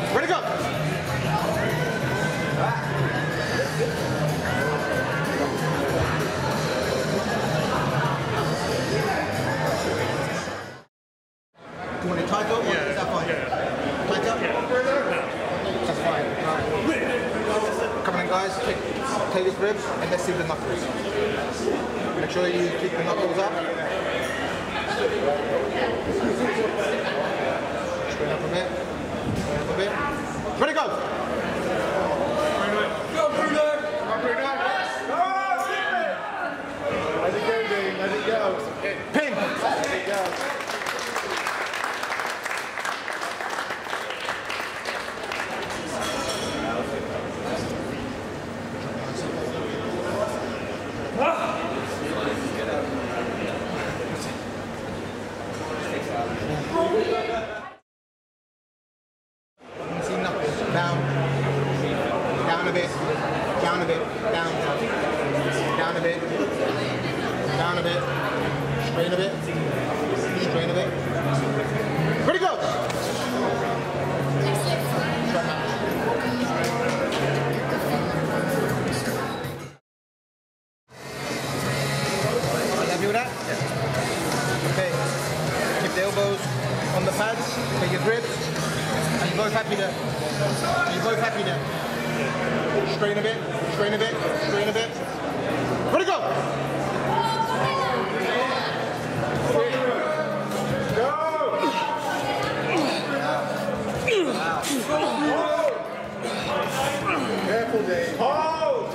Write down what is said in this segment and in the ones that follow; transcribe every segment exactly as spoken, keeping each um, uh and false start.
Ready, go! Do you want it tight up? Yeah. Is that fine? Yeah. Tight up? Yeah. That's fine. Right. Come on in, guys. Take, take his ribs and let's see the knuckles. Make sure you keep the knuckles up. Straighten up a bit. Straighten up a bit. Ready, go! Go, Bruno! Go, Bruno! Let it go, dude. Let it go. Pin! Let it go. Down, down a bit, down a bit, down, down a bit, down a bit, straighten a bit, straighten a bit. Ready, go! Happy with that? Yeah. Okay. Keep the elbows on the pads, take your grips. Are you both happy there? Are you both happy there? Strain a bit, strain a bit, strain a bit. Ready, go! Go! Careful, Dave. Hold!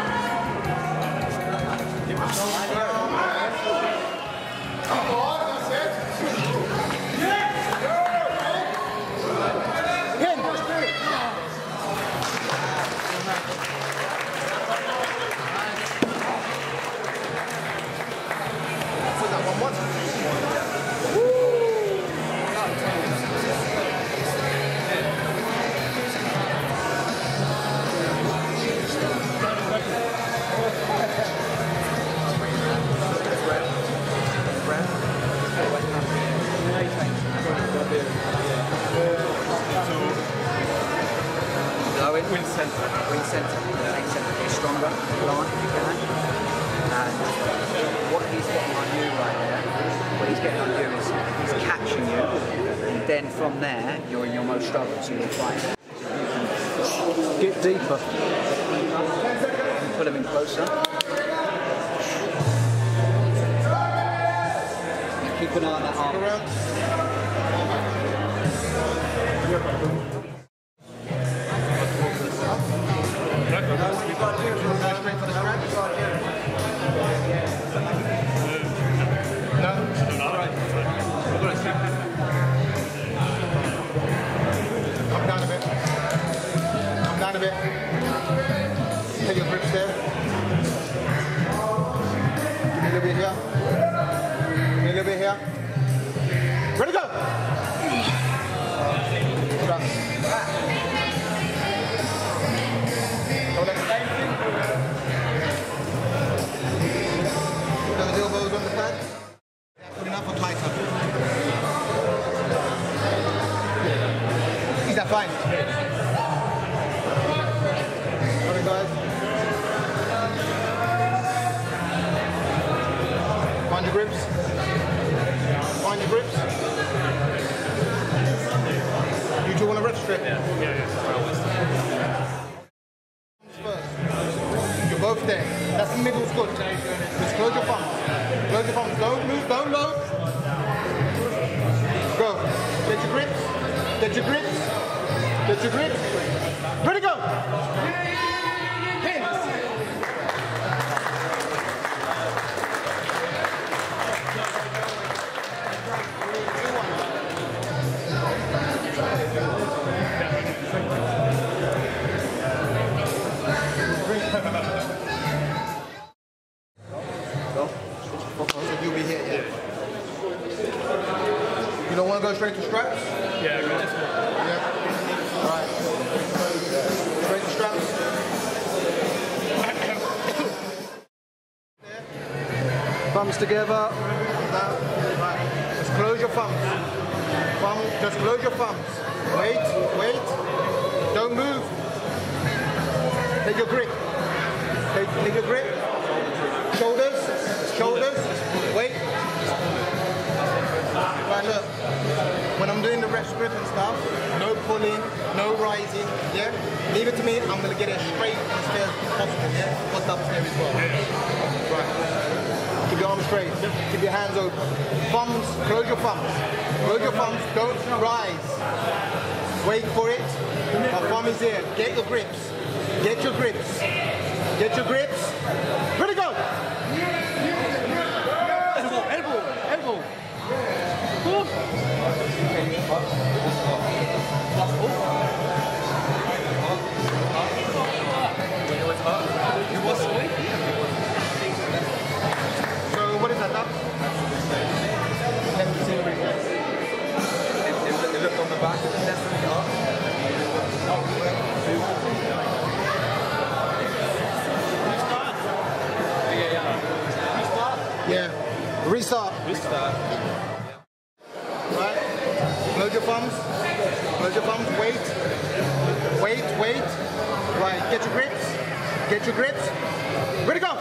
Come on, that's it. Win centre. Win centre. Make centre get stronger. Line if you can. And what he's getting on you right there, what he's getting on you is he's catching you, and then from there you're in your most struggle. So you're fighting. Get deeper. Pull him in closer. Keep an eye on that arm. A bit. Take your grips there. Give me a little bit here. Give me a little bit here. Ready, go! Stop. Those elbows on the pads. Put enough or tighter. Is that fine? Find your grips. Find your grips. You two want to rep straight? Yeah, yeah, yeah. First. You're both there. That's the middle's good. Just close your thumbs. Close your thumbs. Don't move, don't load. Go. Get your grips. Get your grips. Get your grips. Ready, go! You'll be here, yeah. You don't want to go straight to straps? Yeah, go this way. Yeah. Alright. Straight to straps. Thumbs together. Right. Just close your thumbs. Thumb, just close your thumbs. Wait, wait. script and stuff. No pulling, no rising, yeah? Leave it to me, I'm gonna get it straight as fair as possible, yeah? Or upstairs as well. Right. Keep your arms straight, keep your hands open. Thumbs, close your thumbs. Close your thumbs, don't rise. Wait for it. My thumb is here. Get your grips. Get your grips. Get your grips. Ready, go! Elbow, elbow, elbow. So what is that up? Let me see the replay. It, it looked on the back, it's definitely up. Yeah. Restart. Restart. Right. Close your thumbs. Close your thumbs. Wait. Wait, wait. Right. Get your grips. Get your grips. Ready, go.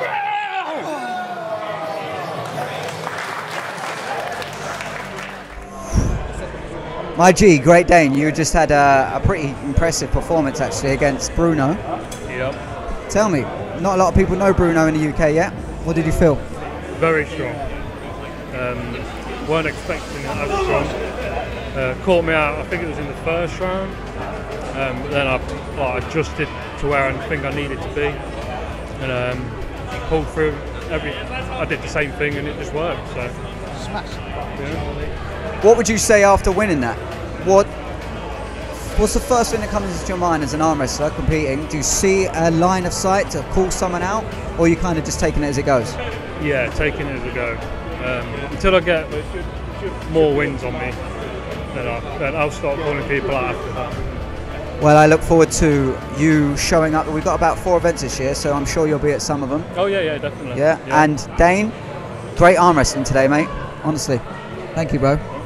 My G, Great Dane, you just had a, a pretty impressive performance actually against Bruno. Yep. Tell me, not a lot of people know Bruno in the U K yet. What did you feel? Very strong. Um, weren't expecting it as strong. Uh, caught me out, I think it was in the first round. Um, but then I like, adjusted to where I think I needed to be. And um, pulled through every, I did the same thing and it just worked. So. Smash. Yeah. What would you say after winning that? What What's the first thing that comes into your mind as an arm wrestler competing? Do you see a line of sight to call someone out, or are you kind of just taking it as it goes? Yeah, taking it as a go. Um, until I get more wins on me, then, I, then I'll start calling people out after that. Well, I look forward to you showing up. We've got about four events this year, so I'm sure you'll be at some of them. Oh yeah, yeah, definitely. Yeah, yeah. And Dane, great arm wrestling today, mate. Honestly. Thank you, bro.